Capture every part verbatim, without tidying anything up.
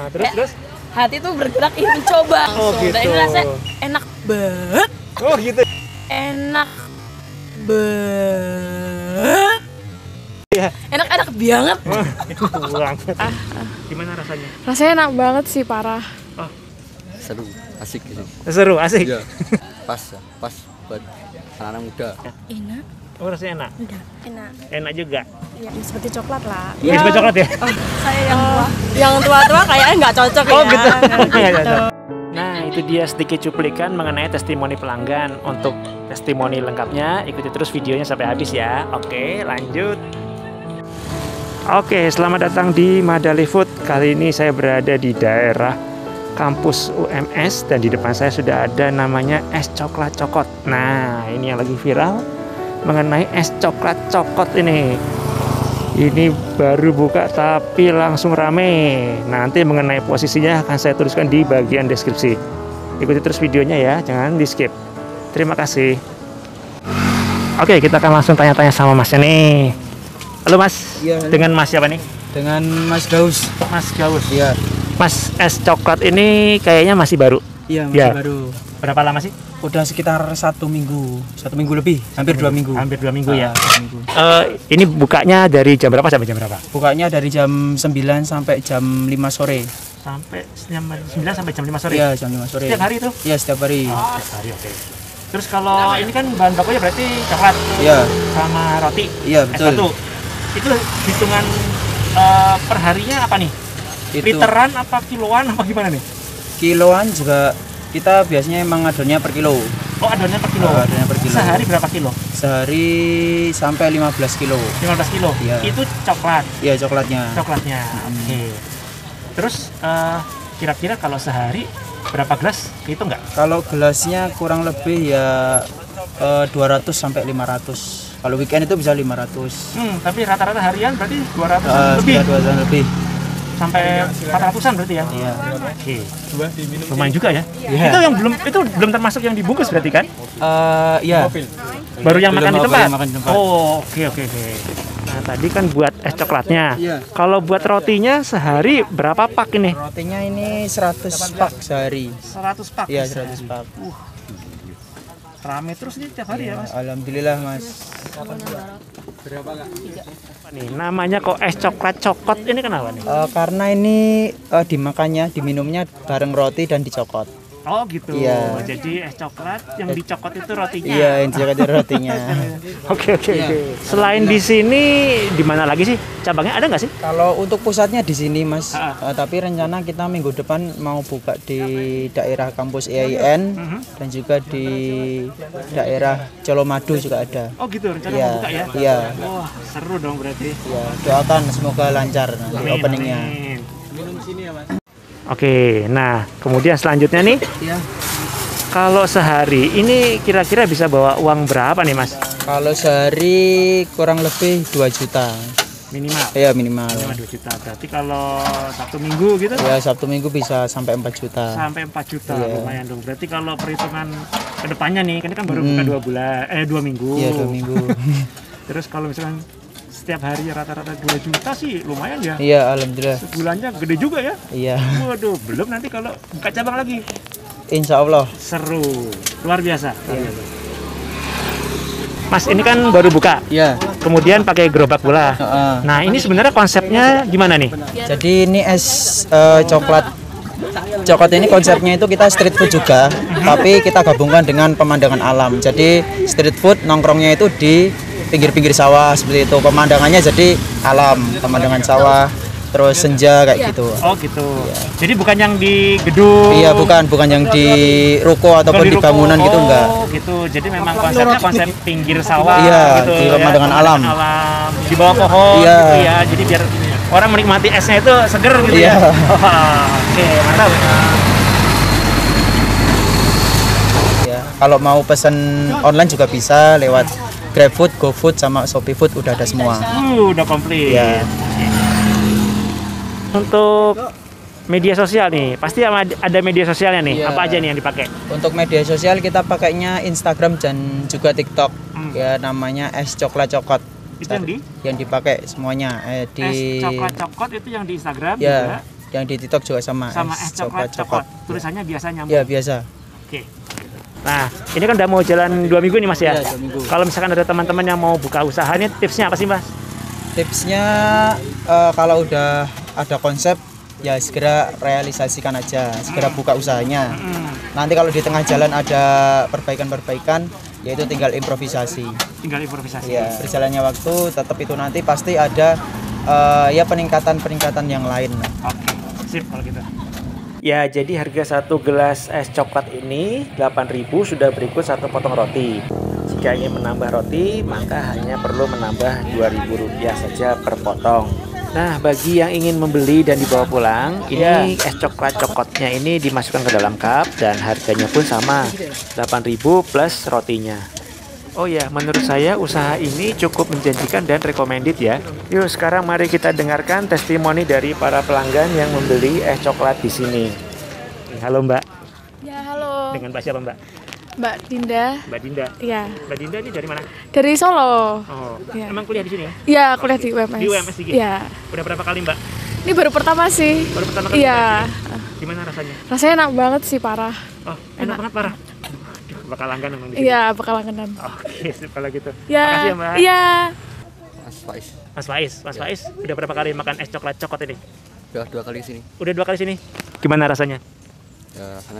terus terus hati tuh bergerak ingin mencoba. Oh gitu. Dan ini rasanya enak banget. Oh gitu. Enak banget. Iya. Enak-enak banget. Banget. Ah, gimana rasanya? Rasanya enak banget sih, parah. Oh, Seru, asik gitu. seru, asik. Iya. Pas, pas buat anak-anak muda. Enak. Oh, rasanya enak. Udah, enak. Enak juga. Ya, seperti coklat lah. Ini seperti coklat ya? Oh, saya yang tua. Yang tua-tua kayaknya nggak cocok Oh ya. gitu. Nggak Gitu. cocok. Nah, itu dia sedikit cuplikan mengenai testimoni pelanggan. Untuk testimoni lengkapnya, ikuti terus videonya sampai habis ya. Oke, lanjut. Oke, selamat datang di Madali Food. Kali ini saya berada di daerah kampus U M S dan di depan saya sudah ada namanya es coklat cokot. Nah, ini yang lagi viral mengenai es coklat cokot ini. Ini baru buka tapi langsung rame. Nanti mengenai posisinya akan saya tuliskan di bagian deskripsi. Ikuti terus videonya ya, jangan di skip. Terima kasih. Oke, kita akan langsung tanya-tanya sama masnya nih. Halo mas, Iya. dengan mas siapa nih? Dengan Mas Daus. Mas Gaus. Iya. Mas, es coklat ini kayaknya masih baru. Iya, masih Ya. baru. Berapa lama sih? Udah sekitar satu minggu, satu minggu lebih, hampir dua minggu. Hampir dua minggu ya. Ah, dua minggu. Eh, ini bukanya dari jam berapa sampai jam berapa? Bukanya dari jam sembilan sampai jam lima sore. Sampai jam sembilan sampai jam lima sore. Iya, jam lima sore. Setiap hari itu? Iya, setiap hari. Oh, setiap hari, oke. Terus kalau ini kan bahan bakunya berarti coklat Iya. sama roti. Iya, Es betul. batu. Itu hitungan eh, perharinya apa nih? Itu Literan apa kiloan apa gimana nih? kiloan juga kita biasanya emang adonnya per kilo. Oh, adonannya per kilo. Oh, adonannya per kilo. Sehari berapa kilo? Sehari sampai lima belas kilo. lima belas kilo. Iya. Itu coklat. Iya, coklatnya. Coklatnya. Oke. Terus eh, kira-kira kalau sehari berapa gelas? Itu enggak? Kalau gelasnya kurang lebih ya eh, dua ratus sampai lima ratus. Kalau weekend itu bisa lima ratus. Hmm, tapi rata-rata harian berarti dua ratus Eh, lebih. sekitar dua ratus lebih. Sampai empat ratusan berarti ya? Iya. Oke. Lumayan juga ya? Iya. Itu yang belum itu belum termasuk yang dibungkus berarti kan? Eh, iya. Baru yang Belum makan di baru tempat? yang makan di tempat. Oh, oke oke oke. Nah, tadi kan buat es coklatnya. Iya. Kalau buat rotinya sehari berapa pak ini? Rotinya ini seratus pak sehari. seratus pak. Iya, seratus pak. Rame terus nih tiap hari ya, Mas. Alhamdulillah, Mas. Apa nih? Namanya kok es coklat cokot ini kenapa nih? Eh, karena ini eh, dimakannya, diminumnya bareng roti dan dicokot. Oh gitu. Iya. Jadi es coklat yang dicokot itu rotinya. Iya, yang dicokot itu rotinya. Oke oke Iya. oke. Selain di sini di mana lagi sih? Cabangnya ada nggak sih? Kalau untuk pusatnya di sini, Mas. Ah. Eh, tapi rencana kita minggu depan mau buka di daerah kampus E I N Mhm. dan juga di daerah Colomadu juga ada. Oh gitu, rencana Iya, mau buka ya? iya. Wah, seru dong berarti. Ya, doakan semoga lancar nanti Amin, openingnya. amin. Oke, nah kemudian selanjutnya nih, Iya. kalau sehari ini kira-kira bisa bawa uang berapa nih mas? Kalau sehari kurang lebih dua juta. Minimal. Ya minimal. Minimal dua juta. Berarti kalau Sabtu Minggu gitu Ya Sabtu Minggu bisa sampai empat juta. sampai empat juta, Iya. lumayan dong. Berarti kalau perhitungan kedepannya nih, kan ini kan baru Hmm. buka dua bulan, eh dua minggu. Iya dua minggu. Terus kalau misalkan setiap hari rata-rata dua juta sih lumayan ya. Iya alhamdulillah. Sebulannya gede juga ya. Iya. Waduh, belum nanti kalau buka cabang lagi. Insya Allah. Seru, luar biasa. Iya. Mas, ini kan baru buka, Iya. kemudian pakai gerobak bola. Heeh. Nah, ini sebenarnya konsepnya gimana nih? Jadi ini es eh, coklat. Coklat ini konsepnya itu kita street food juga, tapi kita gabungkan dengan pemandangan alam. Jadi street food nongkrongnya itu di pinggir-pinggir sawah seperti itu. Pemandangannya jadi alam, pemandangan sawah, terus senja kayak gitu. Oh gitu. Jadi bukan yang di gedung. Iya, bukan bukan yang di ruko ataupun bukan di ruko. bangunan gitu enggak. Oh gitu. Jadi memang konsepnya konsep pinggir sawah Iya, gitu. di ya, pemandangan alam. alam. Di bawah pohon Iya. gitu ya. Jadi biar orang menikmati esnya itu seger gitu Iya. ya. Wah, oke, mantap. Ya, kalau mau pesan online juga bisa lewat GrabFood, GoFood sama ShopeeFood udah ada semua. Uh, udah komplit. Iya. Untuk media sosial nih, pasti ada ada media sosialnya nih. Iya. Apa aja nih yang dipakai? Untuk media sosial kita pakainya Instagram dan juga TikTok. Hmm. Ya namanya es coklat cokot. Itu yang di? Yang dipakai semuanya eh, di Es coklat cokot itu yang di Instagram Ya. juga. Yang di TikTok juga sama, Sama es coklat cokot. Tulisannya biasa nyambung. Ya biasa. Oke. Nah, ini kan udah mau jalan dua minggu nih Mas ya. Iya, dua minggu. Kalau misalkan ada teman-teman yang mau buka usaha, ini tipsnya apa sih Mas? Tipsnya eh, kalau udah ada konsep ya segera realisasikan aja, segera buka usahanya. Hmm, Nanti kalau di tengah jalan ada perbaikan-perbaikan, yaitu tinggal improvisasi. tinggal improvisasi. Ya, berjalannya waktu tetap itu nanti pasti ada eh, ya peningkatan-peningkatan yang lain. Oke, sip kalau gitu. Ya, jadi harga satu gelas es coklat ini delapan ribu sudah berikut satu potong roti. Jika ingin menambah roti, maka hanya perlu menambah dua ribu rupiah saja per potong. Nah, bagi yang ingin membeli dan dibawa pulang, ini es coklat cokotnya ini dimasukkan ke dalam cup dan harganya pun sama, delapan ribu plus rotinya. Oh ya, menurut saya usaha ini cukup menjanjikan dan recommended ya. Yuk, sekarang mari kita dengarkan testimoni dari para pelanggan yang membeli es coklat di sini. Halo Mbak, Ya, halo. dengan Mbak siapa Mbak? Mbak Dinda. Mbak Dinda. Ya, Mbak Dinda ini dari mana? dari Solo. Oh, Iya. emang kuliah di sini ya? Ya, kuliah di U M S. Di U M S juga? Ya. Udah berapa kali Mbak? Ini baru pertama sih. Baru pertama kali? Iya. Mbak? Gimana rasanya? Rasanya enak banget sih, parah. Oh, enak, Enak. banget parah. Aduh, bakal langgan emang di sini. Iya, bakal langganan. Oke, sip kalau gitu. Ya. Makasih ya Mbak. Iya. Mas Faiz Mas Faiz, Mas Faiz, udah berapa kali makan es coklat cokot ini? udah dua kali sini Udah dua kali sini. Gimana rasanya? ya, karena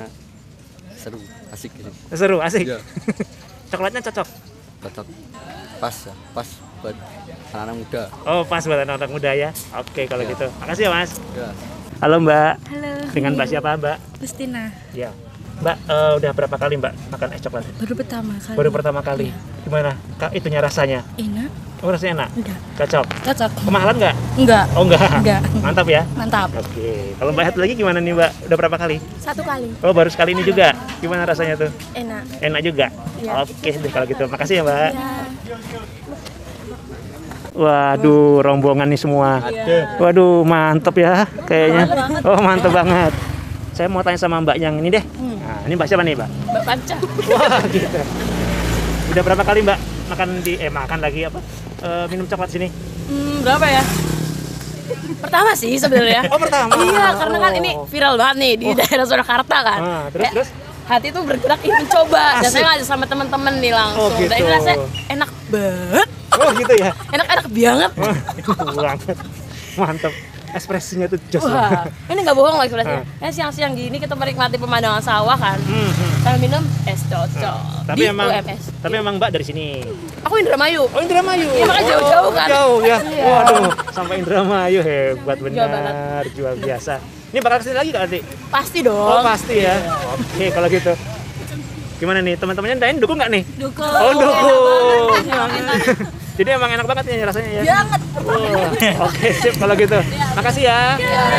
seru asik gitu. Seru, asik. Iya. Coklatnya cocok. Cocok pas ya, pas buat anak-anak muda. Oh, pas buat anak-anak muda ya. Oke, kalau Iya. gitu. Makasih ya, Mas. Ya. Halo, Mbak. Halo. Dengan Mbak siapa, Mbak? Justina. Ya. Mbak, eh, udah berapa kali Mbak makan es coklat? Baru pertama kali. Baru pertama kali. Gimana? Kak, itunya rasanya? Enak. Oh, rasanya enak? Udah. Cocok. Cocok. Kemahalan nggak? Enggak. Oh, enggak. Enggak. Mantap ya? Mantap. Oke. Kalau Mbak satu lagi gimana nih, Mbak? Udah berapa kali? Satu kali. Oh, baru sekali ini juga. Gimana rasanya tuh? Enak. Enak juga? Iya. Oke deh kalau gitu. Makasih ya, Mbak. Ya. Waduh, rombongan nih semua. Waduh, mantep ya kayaknya. Oh, mantep banget. Saya mau tanya sama Mbak yang ini deh. Nah, ini Mbak siapa nih, Mbak? Mbak Panca. Wah, gitu. Udah berapa kali Mbak makan di eh makan lagi apa? Eh, minum coklat sini? Hmm, berapa ya? Pertama sih sebenarnya. Oh, pertama. Iya, karena kan ini Oh. viral banget nih di daerah Surakarta kan. Ah, terus Kayak terus? hati tuh bergerak ingin coba. Dan Asik. saya ngajak sama teman-teman nih langsung. Oh, gitu. Dan ini rasanya enak banget. Oh, gitu ya. Enak-enak banget. Wah, banget. Mantep. Espressinya tuh jos. Wah, ini nggak bohong loh ekspresinya. Ah. Ya siang-siang gini kita menikmati pemandangan sawah kan. Hmm, hmm. Sambil minum es cocok Tapi di emang U M S. tapi emang Mbak dari sini. Aku Indramayu. Oh, Indramayu. Iya, makanya jauh-jauh kan. Jauh ya. Iya. Waduh, sampai Indramayu hebat Jawa benar, jual biasa. Ini bakal kesini lagi Kak nanti? Pasti dong. Oh, pasti ya. Oke, kalau gitu. Gimana nih, teman-temannya lain dukung nggak nih? Dukung. Oh, dukung. Enak. Jadi emang enak banget nih rasanya ya. Banget. Wah, Oke, sip kalau gitu. Makasih ya.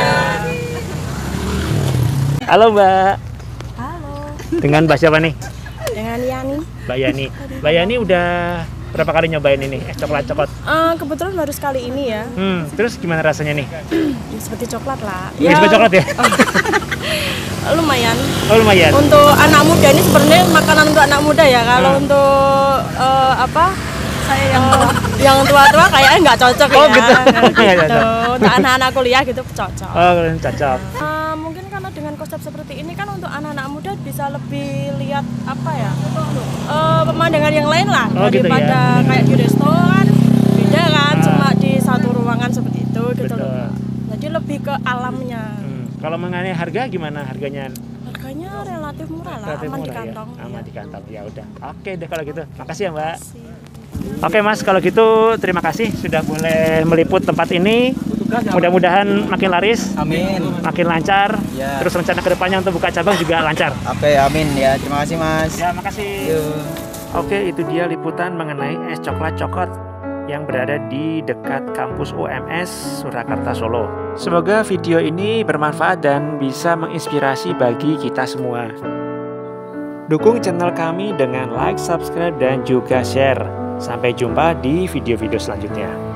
Halo, Mbak. Halo. Dengan Mbak siapa nih? Dengan Yani. Mbak Yani. Mbak Yani udah berapa kali nyobain ini es coklat coklat? Eh, kebetulan baru sekali ini ya. Hmm, terus gimana rasanya nih? Ya, seperti coklat lah. Ini seperti coklat ya? Lumayan. Oh, lumayan. Untuk anak muda ini sebenarnya makanan untuk anak muda ya. Kalau Hmm. untuk eh, apa? Saya yang yang tua-tua kayaknya nggak cocok Oh, ya. gitu. Nggak Gitu. cocok. Untuk anak-anak kuliah gitu cocok. Oh, cocok. Eh, mungkin karena dengan konsep seperti ini kan untuk anak-anak muda bisa lebih lihat apa ya eh, pemandangan yang lain lah Oh, gitu daripada ya. kayak di restoran beda kan Ah. cuma di satu ruangan seperti itu gitu Betul. loh. Jadi lebih ke alamnya. Hmm. Kalau mengenai harga gimana harganya? Harganya relatif murah lah, Relatif aman di murah ya? kantong. Aman Iya. di kantong. Ya udah. Oke deh kalau gitu. Makasih ya, Mbak. Oke Mas, kalau gitu terima kasih sudah boleh meliput tempat ini. Mudah-mudahan makin laris, Amin. makin lancar. Ya. Terus rencana kedepannya untuk buka cabang juga lancar. Oke, amin ya. Terima kasih, Mas. Ya, makasih. Yuk. Oke, itu dia liputan mengenai es coklat cokot yang berada di dekat kampus U M S Surakarta Solo. Semoga video ini bermanfaat dan bisa menginspirasi bagi kita semua. Dukung channel kami dengan like, subscribe, dan juga share. Sampai jumpa di video-video selanjutnya.